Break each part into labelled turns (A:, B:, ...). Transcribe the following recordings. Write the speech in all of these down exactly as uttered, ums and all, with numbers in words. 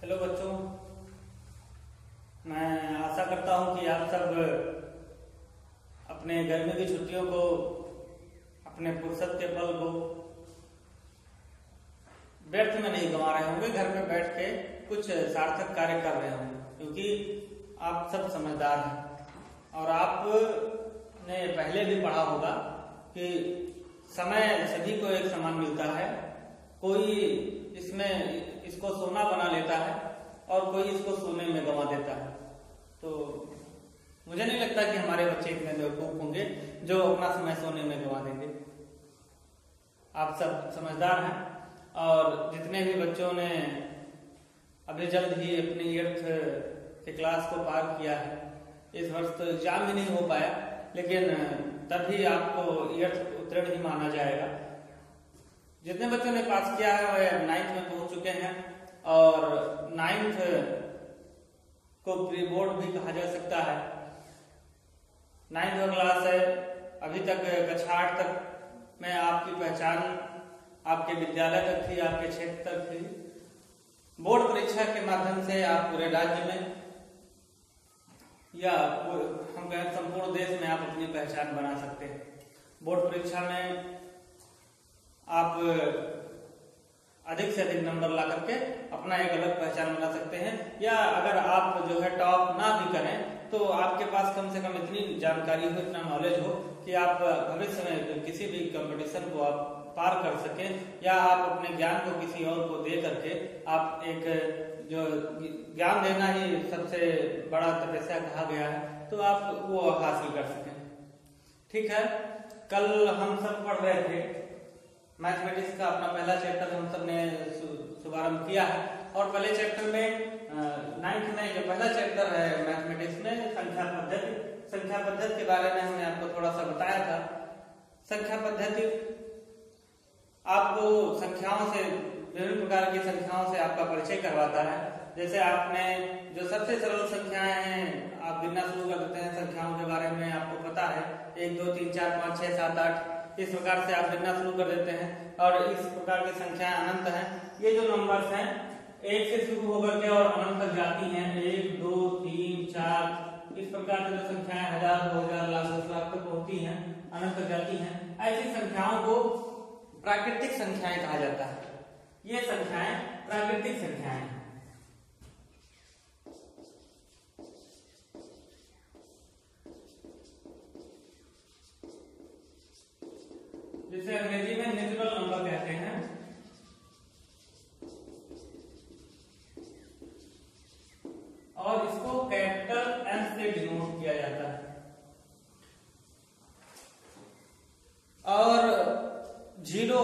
A: Hello बच्चों, मैं आशा करता हूं कि आप सब अपने गर्मी की छुट्टियों को, अपने फुर्सत के पल को व्यर्थ में नहीं गंवा रहे होंगे। घर में बैठ के कुछ सार्थक कार्य कर रहे होंगे, क्योंकि आप सब समझदार हैं और आपने पहले भी पढ़ा होगा कि समय सभी को एक समान मिलता है। कोई इसमें इसको सोना बना लेता है और कोई इसको सोने में गंवा देता है। तो मुझे नहीं लगता कि हमारे बच्चे इतने बेवकूफ होंगे जो अपना समय सोने में गंवा देंगे। आप सब समझदार हैं और जितने भी बच्चों ने अभी जल्द ही अपनी एट्थ के क्लास को पार किया है, इस वर्ष तो एग्जाम भी नहीं हो पाया, लेकिन तभी आपको एट्थ उत्तीर्ण ही माना जाएगा। जितने बच्चों ने पास किया है वह नाइन्थ में पहुंच चुके हैं और नाइन्थ को प्री बोर्ड भी कहा जा सकता है। नाइन्थ का क्लास है, अभी तक कक्षा आठ तक में आपकी पहचान आपके विद्यालय तक थी, आपके क्षेत्र तक थी। बोर्ड परीक्षा के माध्यम से आप पूरे राज्य में या हम कहें संपूर्ण देश में आप अपनी पहचान बना सकते हैं। बोर्ड परीक्षा में आप अधिक से अधिक नंबर ला करके अपना एक अलग पहचान बना सकते हैं, या अगर आप जो है टॉप ना भी करें तो आपके पास कम से कम इतनी जानकारी हो, इतना नॉलेज हो कि आप भविष्य में किसी भी कंपटीशन को आप पार कर सकें, या आप अपने ज्ञान को किसी और को दे करके आप एक जो ज्ञान देना ही सबसे बड़ा तपस्या कहा गया है, तो आप वो हासिल कर सकें। ठीक है, कल हम सब पढ़ रहे थे मैथमेटिक्स का अपना पहला चैप्टर हम सब ने शुभारंभ किया है, और पहले चैप्टर में नाइन्थ में जो पहला चैप्टर है मैथमेटिक्स में संख्या पद्धति, संख्या पद्धति के बारे में हमने आपको थोड़ा सा बताया था। संख्या पद्धति आपको संख्याओं से, विभिन्न प्रकार की संख्याओं से आपका परिचय करवाता है। जैसे आपने जो सबसे सरल संख्याएं हैं आप गिनना शुरू कर देते हैं, संख्याओं के बारे में आपको पता है, एक दो तीन चार पाँच छह सात आठ, इस प्रकार से आप गिनना शुरू कर देते हैं। और इस प्रकार की संख्याएं अनंत हैं। ये जो नंबर्स हैं एक से शुरू होकर के और अनंत तक जाती हैं, एक दो तीन चार, इस प्रकार से जो संख्याएं हजार दो हजार लाख दस लाख तक होती हैं, अनंत तक जाती हैं, ऐसी संख्याओं को प्राकृतिक संख्याएं कहा जाता है। ये संख्याएं प्राकृतिक संख्याएं हैं। जिसे अंग्रेजी में नेचुरल नंबर कहते हैं। और इसको कैपिटल एन से डिनोट किया जाता है। और जीरो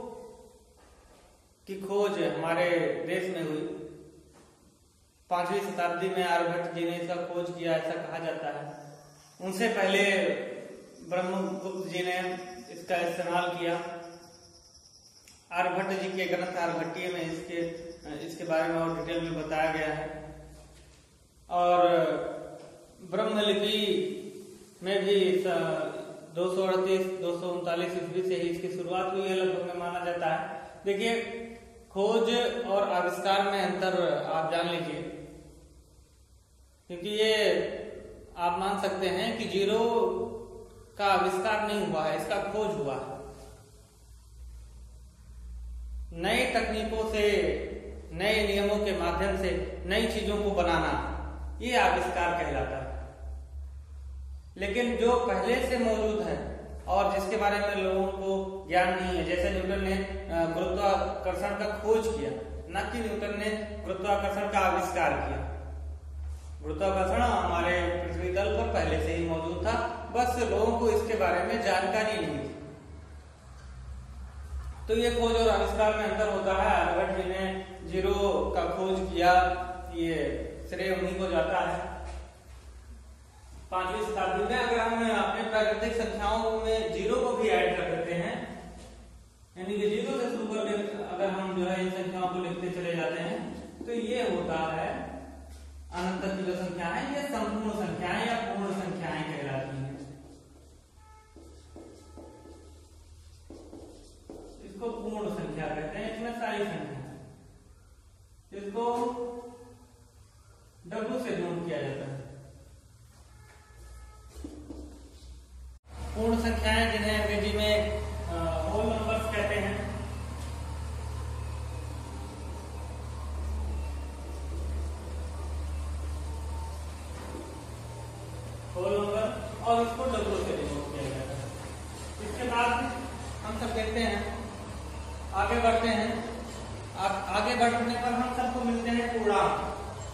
A: की खोज हमारे देश में हुई पांचवी शताब्दी में। आर्यभट्ट जी ने इसका खोज किया, ऐसा कहा जाता है। उनसे पहले ब्रह्मगुप्त जी ने इसका इस्तेमाल किया। आर्यभट्ट जी के ग्रंथ आर्यभट्टीय में इसके इसके बारे में और डिटेल में बताया गया है। और ब्रह्मलिपि में भी दो सौ अड़तीस दो सौ उनतालीस ईस्वी से ही इसकी शुरुआत हुई है लगभग में माना जाता है। देखिए, खोज और आविष्कार में अंतर आप जान लीजिए, क्योंकि ये आप मान सकते हैं कि जीरो का आविष्कार नहीं हुआ है, इसका खोज हुआ है। नई तकनीकों से, नए नियमों के माध्यम से नई चीजों को बनाना, ये आविष्कार कहलाता है। लेकिन जो पहले से मौजूद है और जिसके बारे में लोगों को ज्ञान नहीं है, जैसे न्यूटन ने गुरुत्वाकर्षण का खोज किया, न कि न्यूटन ने गुरुत्वाकर्षण का आविष्कार किया। गुरुत्वाकर्षण हमारे पृथ्वी तल पर पहले से ही मौजूद था, बस लोगों को इसके बारे में जानकारी नहीं थी। तो ये खोज और आविष्कार में अंतर होता है। आर्यभट्ट जी ने जीरो का खोज किया, ये श्रेय उन्हीं को जाता है। पांचवी शताब्दी में अगर हम अपने प्राकृतिक संख्याओं में जीरो को भी ऐड कर देते हैं, यानी कि जीरो से शुरू करके अगर हम जो है इन संख्याओं को लिखते चले जाते हैं, तो ये होता है अनंत की जो संख्या है, ये संपूर्ण संख्याएं या पूर्ण संख्याएं कहलाती हैं। इसको पूर्ण संख्या कहते हैं। इसमें सारी संख्या, इसको डब्ल्यू से डिनोट किया जाता है। पूर्ण संख्याएं जिन्हें अंग्रेजी में होल नंबर्स कहते हैं। होल नंबर और इसको डब्ल्यू से डिनोट किया जाता है। इसके बाद हम सब देखते हैं, आगे बढ़ते हैं। आ, आगे बढ़ने पर हम सबको मिलते हैं पूर्णांक।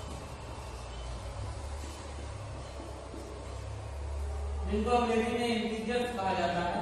A: जिनको अंग्रेजी में इंटीजर्स कहा जाता है।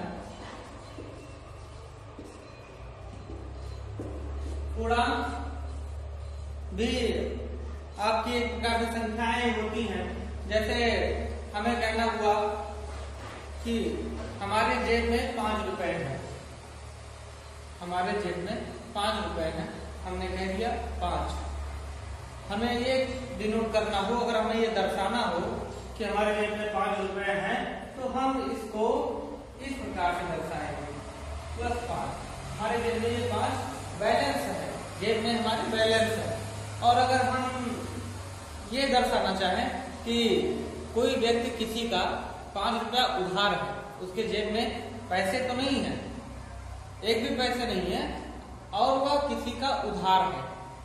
A: पूर्णांक भी आपकी एक प्रकार की संख्याएं होती हैं। जैसे हमें कहना हुआ कि हमारे जेब में पांच रुपए है, हमारे जेब में पांच रुपए है, हमने कह दिया पांच। हमें ये डिनोट करना हो, अगर हमें ये दर्शाना हो कि हमारे जेब में पांच रुपए हैं, तो हम इसको इस प्रकार से दर्शाएंगे, प्लस पांच। हमारे जेब में ये पांच बैलेंस है, जेब में हमारे बैलेंस है। और अगर हम ये दर्शाना चाहें कि कोई व्यक्ति किसी का पांच रुपया उधार है, उसके जेब में पैसे तो नहीं है, एक भी पैसे नहीं है, और वह किसी का उधार है,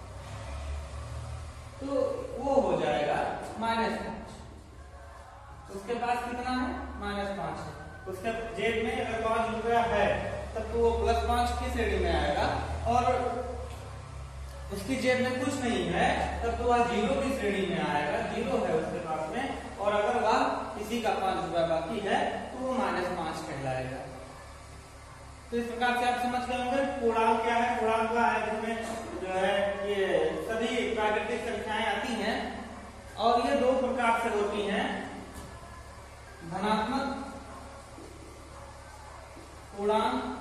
A: तो वो हो जाएगा माइनस पांच। उसके पास कितना है? माइनस पांच है। उसके जेब में अगर पांच रुपया है तब तो वो प्लस पांच की श्रेणी में आएगा, और उसकी जेब में कुछ नहीं है तब तो वह जीरो की श्रेणी में आएगा, जीरो है उसके पास में। और अगर वह किसी का पांच रुपया बाकी है तो वो माइनस पांच कहलाएगा। तो इस प्रकार से आप समझ गए होंगे पूर्णांक क्या है। पूर्णांक का है जिसमें जो है ये सभी प्राकृतिक संख्याएं आती हैं, और ये दो प्रकार से होती हैं, धनात्मक पूर्णांक,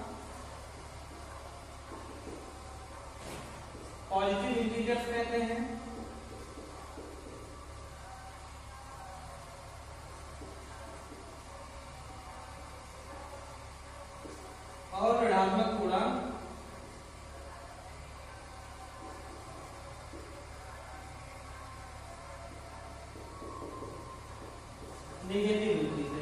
A: पॉजिटिव इंटीजर्स कहते हैं, और ऋणात्मक पूर्णांक, नेगेटिव इंटीजर।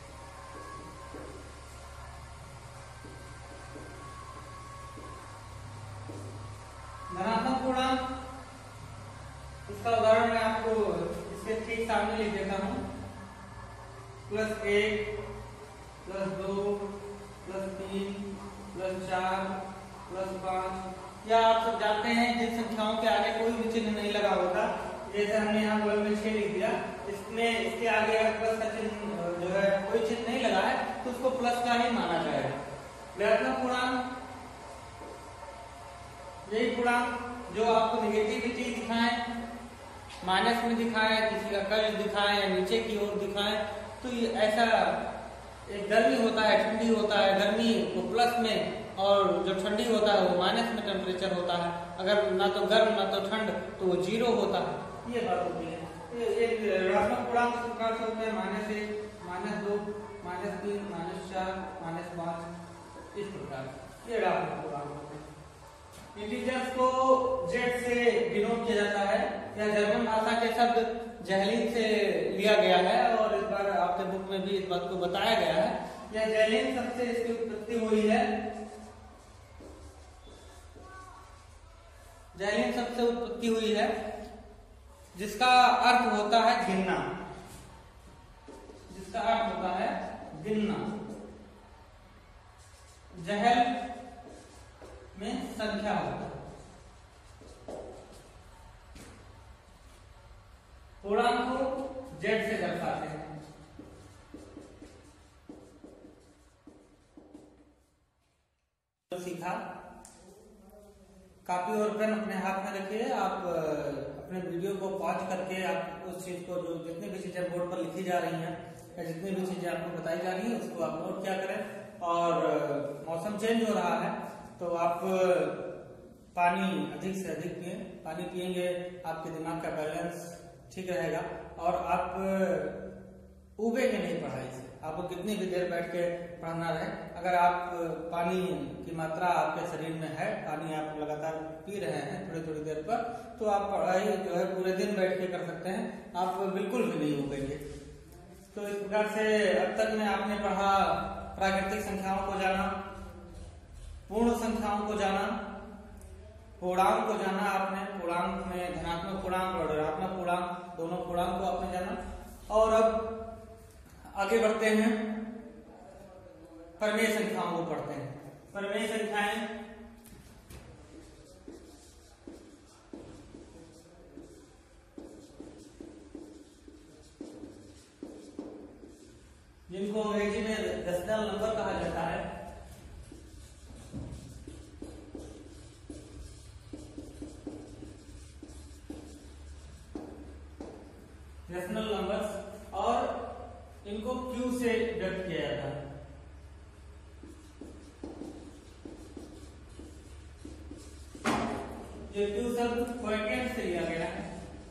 A: धनात्मक पूर्णांक, इसका उदाहरण मैं आपको इसके ठीक सामने लिख देता हूं। प्लस एक, प्लस दो, प्लस तीन, प्लस चार, प्लस पांच। या आप सब जानते हैं जिन संख्याओं के आगे कोई भी चिन्ह नहीं लगा होता, जैसे हमने यहाँ बगल में छह लिख दिया, इसमें इसके आगे अगर प्लस का चिन्ह जो है कोई चिन्ह नहीं लगा है तो उसको प्लस का ही माना जाएगा। ऋणात्मक पूर्णांक यही पूर्णांक जो आपको निगेटिविटी दिखाए, माइनस में दिखाए, किसी का कर्ज दिखाए या नीचे की ओर दिखाए, तो ये ऐसा एक गर्मी होता है, ठंडी होता है, गर्मी वो प्लस में और जो ठंडी होता है वो माइनस में टेम्परेचर होता है। अगर ना तो गर्म ना तो ठंड तो वो जीरो होता है। ये बात होती है। एक ऋणात्मक पूर्णांक इस प्रकार से होते हैं, माइनस एक, माइनस दो, माइनस तीन, माइनस चार, माइनस पांच, इस प्रकार ये ऋणात्मक पूर्णांक होते हैं। इंटीजर्स को जेड से डिनोट किया जाता है। यह जर्मन भाषा के शब्द जहलीन से लिया गया है, और इस बार आपके बुक में भी इस बात को बताया गया है। यह जहलीन शब्द से इसकी उत्पत्ति हुई है। जहलीन शब्द से उत्पत्ति हुई है जिसका अर्थ होता है गिनना, जिसका अर्थ होता है गिनना। जहल में संख्या होता है। पूर्णांक को जेड से दर्शाते हैं। तो सीखा, कॉपी और पेन अपने हाथ में रखिए। आप अपने वीडियो को पॉज करके आप उस चीज को, जो जितनी भी चीजें बोर्ड पर लिखी जा रही हैं या जितनी भी चीजें आपको बताई जा रही है, उसको आप नोट क्या करें। और मौसम चेंज हो रहा है तो आप पानी अधिक से अधिक पिए। पानी पिएंगे आपके दिमाग का बैलेंस ठीक रहेगा, और आप उबेंगे नहीं पढ़ाई से। आपको कितनी भी देर बैठ के पढ़ना रहे, अगर अगर आप पानी की मात्रा आपके शरीर में है, पानी आप लगातार पी रहे हैं थोड़ी थोड़ी देर पर, तो आप पढ़ाई जो है पूरे दिन बैठ के कर सकते हैं, आप बिल्कुल भी नहीं उबेंगे। तो इस प्रकार से अब तक में आपने पढ़ा प्राकृतिक संख्याओं को जाना, पूर्ण संख्याओं को जाना, पूर्णांक को जाना आपने, पूर्णांक में धनात्मक पूर्णांक और ऋणात्मक पूर्णांक दोनों पूर्णांक को आपने जाना। और अब आगे बढ़ते हैं, परिमेय संख्याओं को पढ़ते हैं। परिमेय संख्याएं जिनको अंग्रेजी में डेसिमल नंबर कहा जाता है, डेसिमल नंबर्स, और इनको क्यू से व्यक्त किया जाता है। ये क्यू शब्द क्वोटिएंट से लिया गया है।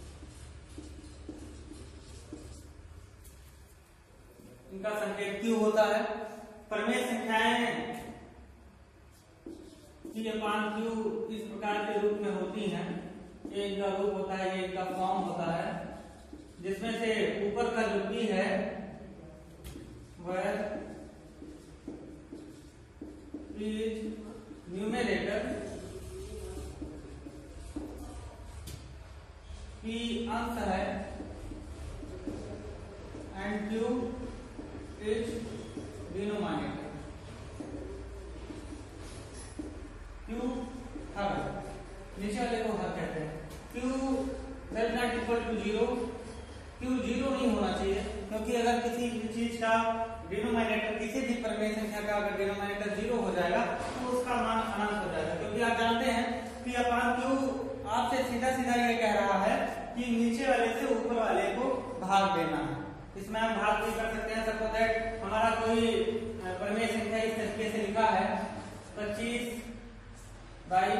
A: इनका संकेत क्यू होता है। परिमेय संख्याएं पी अपान क्यू इस प्रकार के रूप में होती हैं। ये इनका रूप होता है, ये इनका फॉर्म होता है, जिसमें से ऊपर का जो पी है वह इज न्यूमेरेटर, पी अंश है, and Q is denominator. Q हर, नीचे वाले को हर कहते हैं। Q is not equal to zero, Q zero नहीं होना चाहिए, क्योंकि अगर किसी चीज का डिनोमिनेटर, किसी भी परिमेय संख्या का अगर डिनोमिनेटर जीरो हो जाएगा तो उसका मान अनंत हो जाएगा। क्योंकि आप जानते हैं पी अपान क्यू आपसे सीधा सीधा ये कह रहा है कि नीचे वाले से ऊपर वाले को भाग देना है। इसमें हम भाग भी कर सकते हैं। सपोज दैट हमारा कोई परिमेय संख्या इस तरीके से लिखा है पच्चीस बाई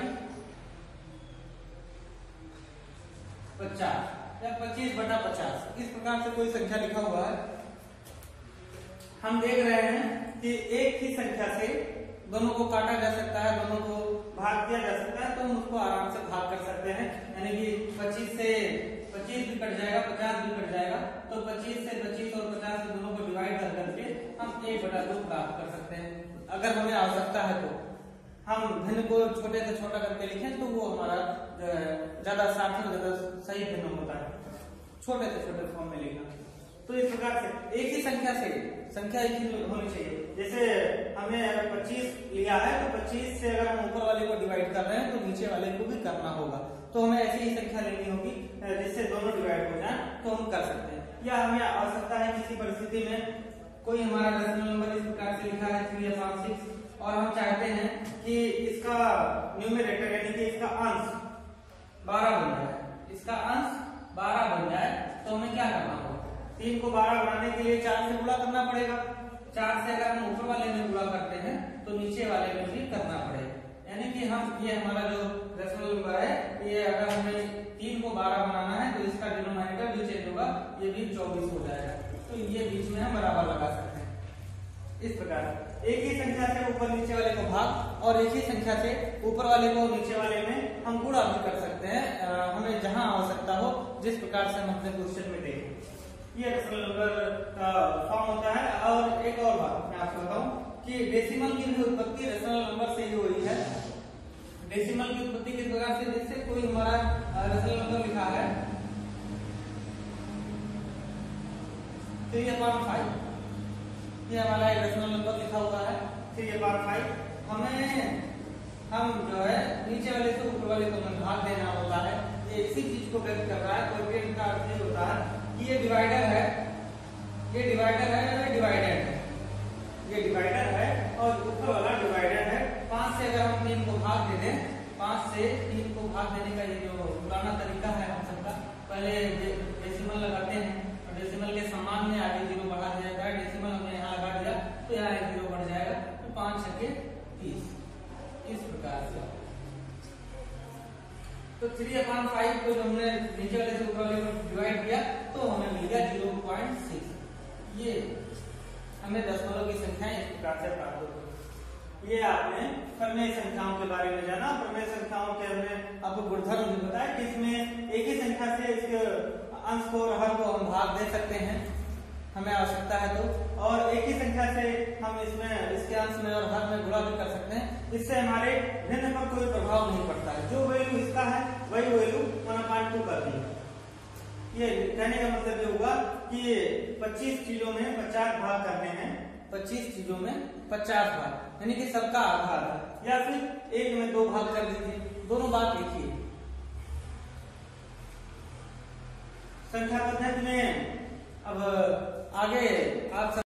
A: पचास या पच्चीस बटा पचास, इस प्रकार से कोई संख्या लिखा हुआ है। हम देख रहे हैं कि एक ही संख्या से दोनों को काटा जा सकता है, दोनों को भाग दिया जा सकता है, तो हम उसको आराम से भाग कर सकते हैं। यानी कि पच्चीस से पच्चीस भी कट जाएगा, पचास भी कट जाएगा, तो पच्चीस से पच्चीस और पचास से दोनों को डिवाइड कर करके हम एक बटा दो प्राप्त कर सकते हैं। अगर हमें आवश्यकता है तो हम भिन्न को छोटे से छोटा करके लिखें तो वो हमारा जो है ज्यादा सार्थक, ज्यादा सही भिन्न होता है, छोटे से छोटे फॉर्म में लिखना। तो इस प्रकार से एक ही संख्या से संख्या एक ही होनी चाहिए। जैसे हमने अगर पच्चीस लिया है तो पच्चीस से अगर हम ऊपर वाले को डिवाइड कर रहे हैं तो नीचे वाले को भी करना होगा। तो हमें ऐसी ही संख्या लेनी होगी जिससे दोनों डिवाइड हो जाए, तो हम कर सकते हैं। या हमें आवश्यकता है किसी परिस्थिति में कोई हमारा डेसिमल नंबर इस प्रकार से लिखा है थ्री अपॉन सिक्स, और हम चाहते हैं कि इसका न्यूमरेटर यानी कि इसका अंश बारह बन जाए, इसका अंश बारह बन जाए, तो हमें क्या करना होगा? तीन को बारह बनाने के लिए चार से गुणा करना पड़ेगा। चार से अगर हम ऊपर वाले में गुणा करते हैं तो नीचे वाले में भी करना पड़ेगा। यानी कि हम ये हमारा जो डेसिमल नंबर है, ये अगर हमें तीन को बारह बनाना है तो इसका डिनोमिनेटर भी चेंज होगा, ये भी चौबीस हो जाएगा। तो ये बीच में हम बराबर लगा सकते हैं। इस प्रकार एक ही संख्या से ऊपर नीचे वाले को भाग और एक ही संख्या से ऊपर वाले को नीचे वाले में हम गुणा भी कर सकते हैं, आ, हमें जहां आवश्यकता हो, जिस प्रकार से हम अपने क्वेश्चन में देखें। ये डेसिमल नंबर का फॉर्म होता है। और एक और बात मैं आपको बताऊं कि डेसिमल की भी उत्पत्ति डेसिमल नंबर से ही हुई है। डेसिमल की उत्पत्ति किस प्रकार से? जैसे कोई हमारा डेसिमल नंबर लिखा है थ्री अपॉन फाइव, ये हमारा एक डेसिमल नंबर लिखा हुआ है थ्री अपॉन फाइव। हमें हम जो है नीचे वाले से ऊपर वाले को भाग देना होता है। ये इसी चीज को व्यक्त कर रहा है। कोएफिशिएंट का अर्थ ये होता है कि ये डिवाइडर है, ये डिवाइडर है, ये डिवाइडेड है, ये डिवाइडर है और ऊपर वाला डिवाइडेड है। पांच से अगर हम तीन को भाग दे दें, पांच से तीन को भाग देने का ये जो पुराना तरीका है हम सबका, पहले डेसिमल लगाते हैं और डेसिमल के सम्मान में आगे जीरो बढ़ा दिया जाता है। डेसिमल हमने यहाँ लगा दिया तो यहाँ एक जीरो बढ़ जाएगा, तो पांच छके तीस, इस प्रकार से। तो थ्री अपॉन फाइव को हमने नीचे वाले से ऊपर वाले को डिवाइड किया तो हमें मिल गया जीरो पॉइंट सिक्स। ये हमें दशमलव की संख्या इस प्रकार से प्राप्त होगी। ये आपने प्रमेय संख्याओं के बारे में जाना। प्रमेय संख्याओं के हमने आपको गुणधर्म भी बताया कि इसमें एक ही संख्या से इसके अंश को और हर को हम भाग दे सकते हैं, हमें आवश्यकता है तो, और एक ही संख्या से हम इसमें इसके अंश में और हर में गुणा भी कर सकते हैं। इससे हमारे भिन्न पर कोई प्रभाव नहीं पड़ता है। जो वैल्यू इसका है वही वैल्यू वन अपॉइंट टू कर दी। ये कहने का मतलब ये हुआ कि पच्चीस चीजों में पचास भाग करने हैं, पच्चीस चीजों में पचास भाग, यानी कि सबका आधा आधा, या फिर एक में दो भाग कर दीजिए, दोनों बात एक ही है। संख्या पद्धति में अब आगे आप